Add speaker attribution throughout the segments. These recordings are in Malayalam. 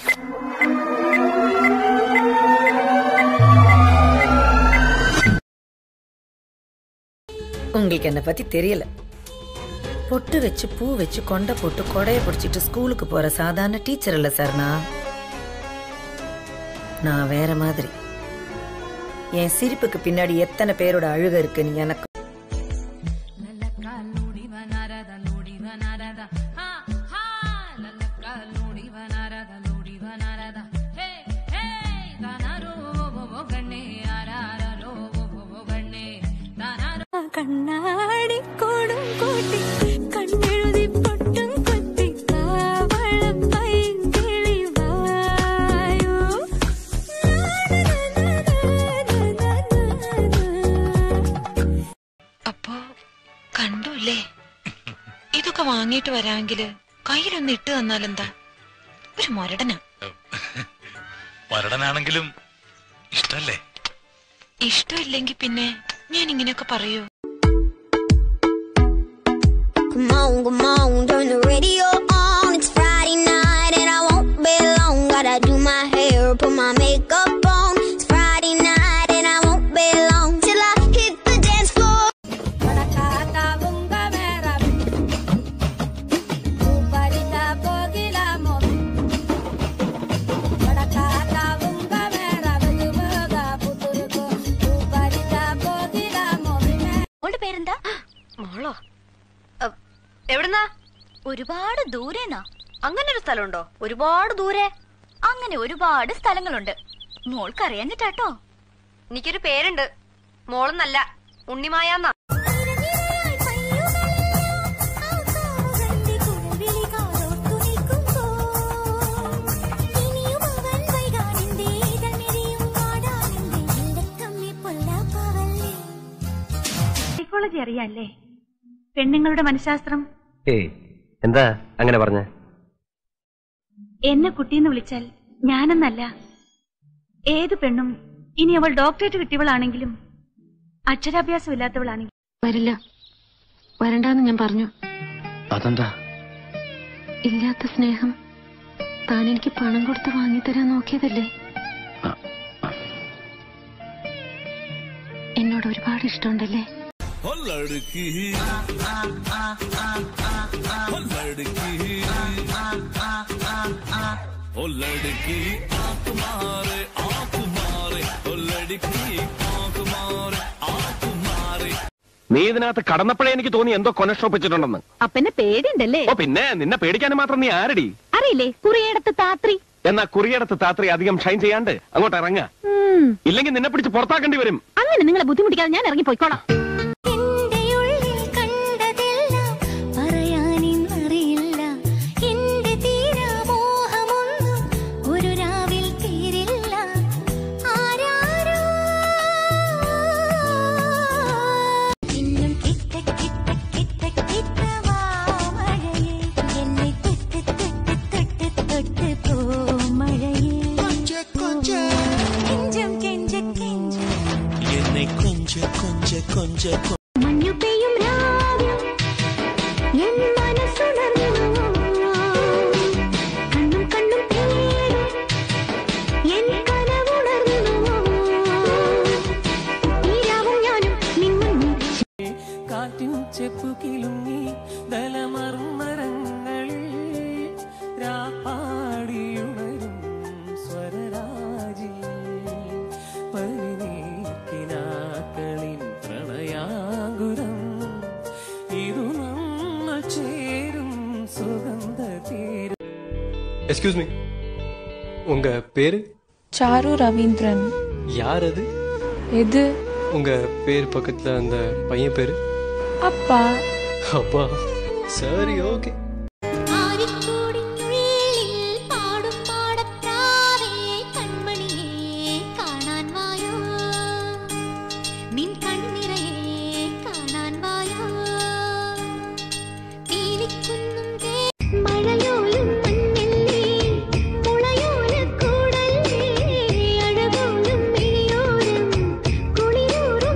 Speaker 1: உங்களுக்கு என்ன பத்தி தெரியல. பொட்டு வச்சு பூ வச்சு கொண்டை போட்டு கொடைய பிடிச்சிட்டு ஸ்கூலுக்கு போற சாதாரண டீச்சர் இல்ல சார். நான் வேற மாதிரி. என் சிரிப்புக்கு பின்னாடி எத்தனை பேரோட அழுக இருக்குன்னு எனக்கு.
Speaker 2: கண்ணாடி கோடும் கோட்டி கண்ணெழுதி பொட்டும் கொத்தி காவளம் பைங்கிளி வாயோ.
Speaker 3: അപ്പോ കണ്ടൂല്ലേ? ഇതൊക്കെ വാങ്ങിയിട്ട് വരാമെങ്കില് കയ്യിലൊന്ന് ഇട്ട് തന്നാലെന്താ? ഒരു മൊരടനാ.
Speaker 4: മൊരടനാണെങ്കിലും ഇഷ്ടല്ലേ?
Speaker 3: ഇഷ്ടമില്ലെങ്കിൽ പിന്നെ ഞാൻ ഇങ്ങനെയൊക്കെ പറയൂ?
Speaker 2: Come on, turn the radio on. It's Friday night and I won't be long. Gotta do my hair, put my makeup on. It's Friday night and I won't be long till I hit the dance floor.
Speaker 5: പേരെന്താ?
Speaker 3: മോളോ?
Speaker 5: എവിടുന്നാ? ഒരുപാട് ദൂരേന്നാ.
Speaker 3: അങ്ങനെ ഒരു സ്ഥലമുണ്ടോ? ഒരുപാട് ദൂരെ?
Speaker 5: അങ്ങനെ ഒരുപാട് സ്ഥലങ്ങളുണ്ട്. മോൾക്കറിയാഞ്ഞിട്ടാട്ടോ.
Speaker 3: എനിക്കൊരു പേരുണ്ട്. മോളെന്നല്ല, ഉണ്ണിമായാന്നാ.
Speaker 5: സൈക്കോളജി അറിയാല്ലേ? പെണ്ണുങ്ങളുടെ മനഃശാസ്ത്രം.
Speaker 6: എന്താ അങ്ങനെ പറഞ്ഞ?
Speaker 5: എന്നെ കുട്ടിന്ന് വിളിച്ചാൽ ഞാനെന്നല്ല, ഏത് പെണ്ണും ഇനി അവൾ ഡോക്ടറേറ്റ് കിട്ടിയവളാണെങ്കിലും അക്ഷരാഭ്യാസം ഇല്ലാത്തവളാണെങ്കിലും
Speaker 3: വരില്ല, വരണ്ടെന്ന് ഞാൻ പറഞ്ഞു.
Speaker 6: അതെന്താ?
Speaker 3: ഇല്ലാത്ത സ്നേഹം താൻ എനിക്ക് പണം കൊടുത്ത് വാങ്ങിത്തരാൻ നോക്കിയതല്ലേ? എന്നോട് ഒരുപാട് ഇഷ്ടമുണ്ടല്ലേ?
Speaker 6: നീ ഇതിനകത്ത് കടന്നപ്പോഴേ എനിക്ക് തോന്നി എന്തോ കൊനഷ്ടൊപ്പിച്ചിട്ടുണ്ടെന്ന്.
Speaker 5: അപ്പന്നെ പേടിയുണ്ടല്ലേ?
Speaker 6: ഓ പിന്നെ, നിന്നെ പേടിക്കാൻ മാത്രം നീ ആരടി?
Speaker 5: അറിയില്ലേ, കുറിയടത്ത് താത്രി.
Speaker 6: എന്നാ കുറിയടത്ത് താത്രി അധികം ഷൈൻ ചെയ്യാണ്ട് അങ്ങോട്ട് ഇറങ്ങ, ഇല്ലെങ്കിൽ നിന്നെ പിടിച്ച് പുറത്താക്കേണ്ടി വരും.
Speaker 5: അങ്ങനെ നിങ്ങളെ ബുദ്ധിമുട്ടിക്കാതെ ഞാൻ ഇറങ്ങി പോയിക്കോളാം. മഞ്ഞു പെയ്യും രാവിൽ എൻ മനസ്സുണർന്നു, കണ്ണും കണ്ണും തേടും എൻ കനവുണർന്നു, ഈരാവും ഞാനും നിന്നും.
Speaker 7: കാറ്റിൻ ചെപ്പുകിലുങ്ങി ദലമർമരങ്ങളിൽ രാപ്പാടിയുണരും സ്വരരാജി പരിനീർക്കിനാക്കളിൻ പ്രണയാകുരം ഇതു നമ്മൾ ചേരും സുഗന്ധ തീരം.
Speaker 8: எக்ஸ்கியூஸ் மீ, உங்க பேரு?
Speaker 9: சாரு ரவீந்திரன்.
Speaker 8: யார் அது?
Speaker 9: எது?
Speaker 8: உங்க பேர் பக்கத்துல அந்த பையன் பேரு?
Speaker 9: அப்பா.
Speaker 8: அப்பா, சரி, ஓகே.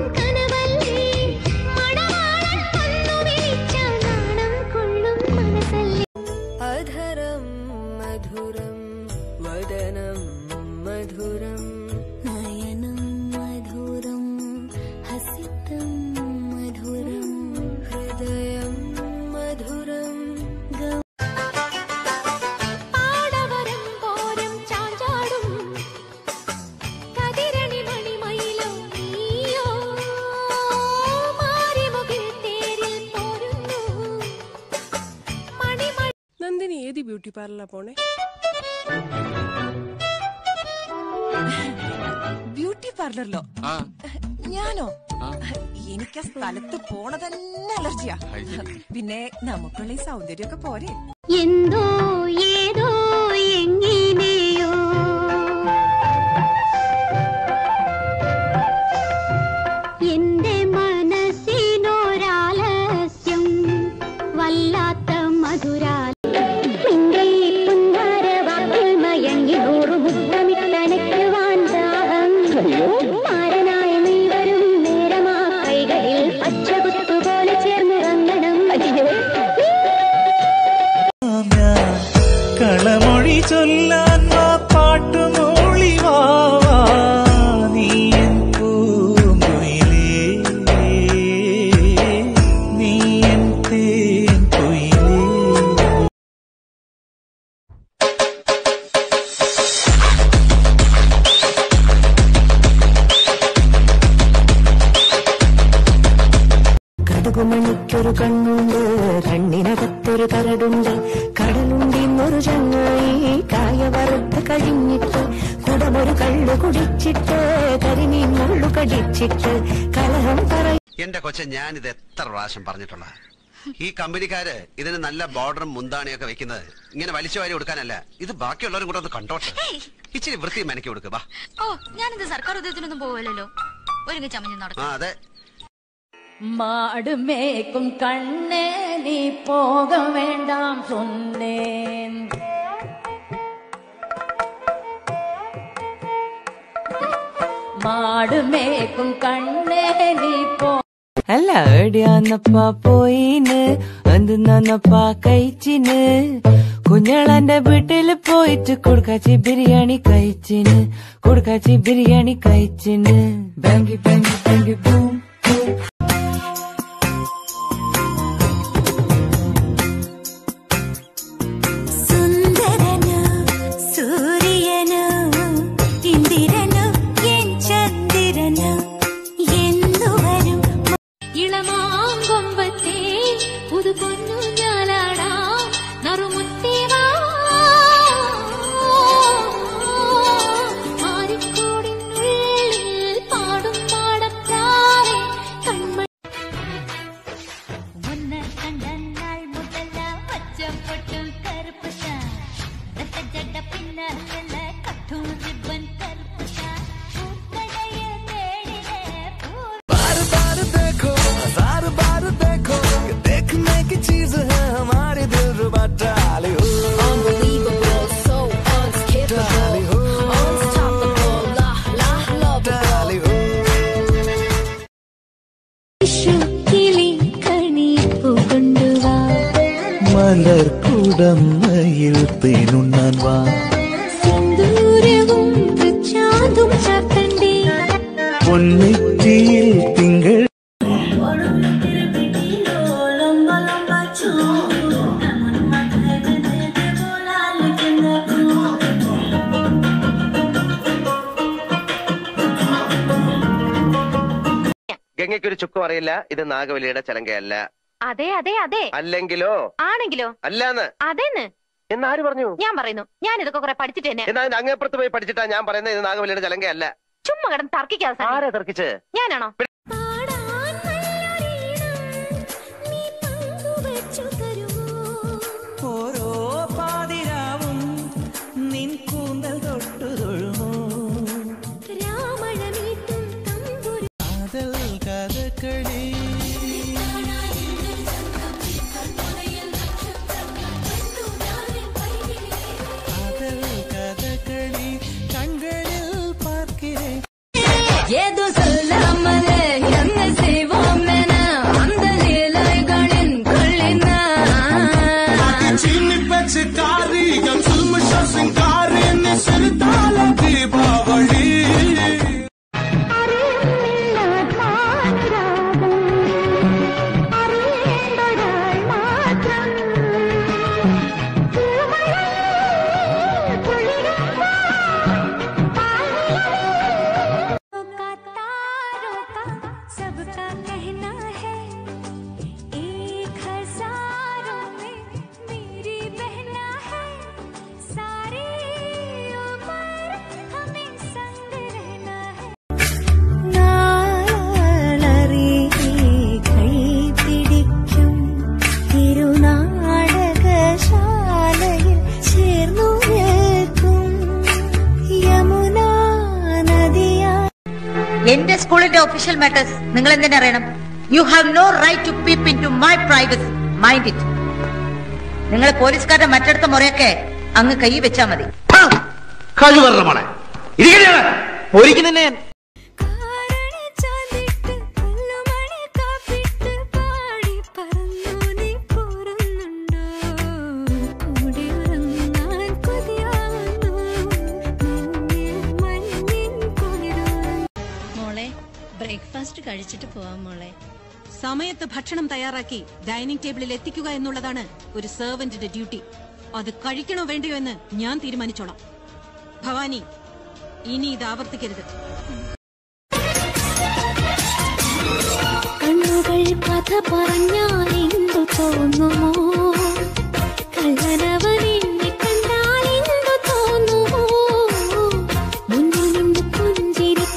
Speaker 2: മനസ്സ
Speaker 10: वदनं मधुरं नयनं मधुरं हसितं मधुरं हृदयं मधुरं
Speaker 11: പാടവരം പോരം ചാഞ്ചാടും കതിരണി മണിമയിലും നീയോ മാറിമുകിൽ തേരിൽ പോരുന്നു മണിമണി.
Speaker 12: നന്ദിനി ഏത് ബ്യൂട്ടി പാർലറിലാ പോണേ?
Speaker 13: ബ്യൂട്ടി പാർലറിലോ? ഞാനോ? എനിക്ക് ആ സ്ഥലത്ത് പോണ തന്നെ അലർജിയാ. പിന്നെ നമുക്കുള്ള ഈ സൗന്ദര്യമൊക്കെ പോരെ.
Speaker 11: എന്തോ ഏതോ എങ്ങനെയോ എന്റെ മനസ്സിനൊരാലസ്യം വല്ലാത്ത മധുരാ മയങ്ങി നൂറു മുത്തമിട്ടനയ്ക്കുവാൻ ദാഹം മാരനായ നീ വരും നേരമാ കൈകളിൽ പച്ചകുത്തുപോലെ ചേർന്നിറങ്ങണം.
Speaker 7: കളമൊഴി ചൊല്ലാൻ വാ പാട്ടുമോളി വാ നീ എൻ പൂങ്കുയിലേ നീ എൻ തേൻ കുയിലേ.
Speaker 14: കടുകുമണിക്കൊരു കണ്ണുണ്ട്, കണ്ണിനകത്തൊരു കരടുണ്ട്, കടലുണ്ടിന്നൊരു ചങ്ങായി കായ വറുത്ത് കഴിഞ്ഞിട്ട് കുടമൊരു കള്ളു കുടിച്ചിട്ട് കരിമീൻ മുള്ളു കടിച്ചിട്ട് കലഹം പറയും.
Speaker 15: എന്റെ കൊച്ചെ, ഞാനിത് എത്ര പ്രാവശ്യം പറഞ്ഞിട്ടുള്ള ഈ കമ്പനിക്കാര് ഇതിന് നല്ല ബോർഡറും മുന്താണിയൊക്കെ വെക്കുന്നത് ഇങ്ങനെ വലിച്ചു വാരി കൊടുക്കാനല്ല. ഇത് ബാക്കിയുള്ളവരും കൂടെ ഒന്ന് കണ്ടോട്ടെ. ഇച്ചിരി വൃത്തി മെനക്കി കൊടുക്കുക.
Speaker 16: ഓ, ഞാനിത് സർക്കാർ ഉദ്യോഗത്തിനൊന്നും പോവല്ലോ. ഒരുങ്ങി ചമഞ്ഞ് നടക്കും.
Speaker 15: അതെ.
Speaker 17: மாடு மேய்க்கும் கண்ணே நீ போக வேண்டாம் சொன்னேன். மாடு மேய்க்கும் கண்ணே நீ போ.
Speaker 14: അല്ല എടിയാന്നപ്പാ പോയിന് എന്തിന്നപ്പാ കഴിച്ചിന് കുഞ്ഞളന്റെ വീട്ടില് പോയിട്ട് കൊടുക്കാച്ചി ബിരിയാണി കഴിച്ചിന് കൊടുക്കാച്ചി ബിരിയാണി കഴിച്ചിന് ബാങ്കി ബാങ്കി ബാങ്കി ബൂം.
Speaker 7: മലർക്കുടമ്മയിൽ തേനുണ്ണാൻ വാ. പൊന്നെറ്റിയിൽ തിങ്കൾ
Speaker 6: ഗംഗയ്ക്കൊരു ചുക്കും അറിയില്ല. ഇത് നാഗവലിയുടെ ചലങ്കയല്ല.
Speaker 3: അതെ അതെ അതെ.
Speaker 6: അല്ലെങ്കിലോ?
Speaker 3: ആണെങ്കിലോ?
Speaker 6: അല്ലാന്ന്.
Speaker 3: അതെന്ന്
Speaker 6: എന്നാര് പറഞ്ഞു?
Speaker 3: ഞാൻ പറയുന്നു. ഞാൻ ഇതൊക്കെ കുറെ പഠിച്ചിട്ട് തന്നെ.
Speaker 6: എന്നാ അങ്ങേപ്പുറത്ത് പോയി പഠിച്ചിട്ടാ ഞാൻ പറയുന്നത് ഇത് നാഗവലിയുടെ ചലങ്കയല്ല.
Speaker 3: ചുമ്മാ കിടന്ന് തർക്കിക്കാതെ.
Speaker 6: ആരാ തർക്കിച്ച്?
Speaker 3: ഞാനാണോ?
Speaker 7: ഓരോ പാതിരാവും നിൻ കൂന്തൽ തൊട്ടു തൊഴുമോ കാതൽ കഥകളി கண்களில் பார்க்கிறேன்
Speaker 17: ஏதோ சொல்லாமலே
Speaker 18: എന്റെ സ്കൂളിന്റെ ഒഫീഷ്യൽ മാറ്റേഴ്സ് നിങ്ങൾ എന്തിനാ അറിയണം? You have no right to peep in to my privacy. Mind it. നിങ്ങൾ പോലീസുകാരുടെ മറ്റടുത്ത മുറയൊക്കെ അങ്ങ് കൈ വെച്ചാ മതി.
Speaker 19: ബ്രേക്ക്ഫാസ്റ്റ് കഴിച്ചിട്ട് പോവാം മോളെ.
Speaker 20: സമയത്ത് ഭക്ഷണം തയ്യാറാക്കി ഡൈനിങ് ടേബിളിൽ എത്തിക്കുക എന്നുള്ളതാണ് ഒരു സെർവന്റിന്റെ ഡ്യൂട്ടി. അത് കഴിക്കണോ വേണ്ടയോ എന്ന് ഞാൻ തീരുമാനിച്ചോളാം. ഭവാനി, ഇനി ഇത് ആവർത്തിക്കരുത്.
Speaker 10: കണ്ണുകൾ കഥ പറഞ്ഞാൽ എന്തു തോന്നുമോ? കള്ളനവൻ എന്നെ കണ്ടാൽ എന്തു തോന്നുമോ? മുന്നിൽ നിന്ന് പുഞ്ചിരിച്ച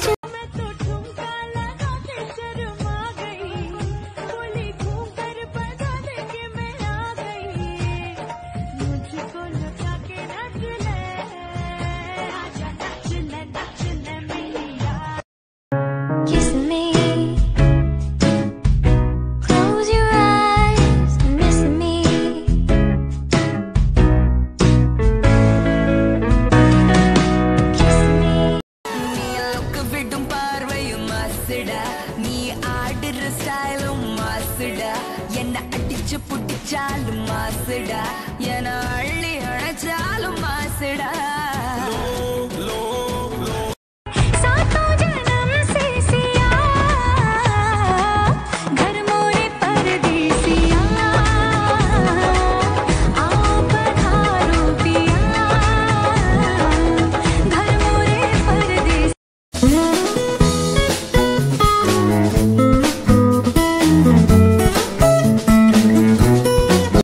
Speaker 14: என்ன அடிச்சு புடிச்சாலும் மாசுடா, என அள்ளி அணைச்சாலும் மாசுடா.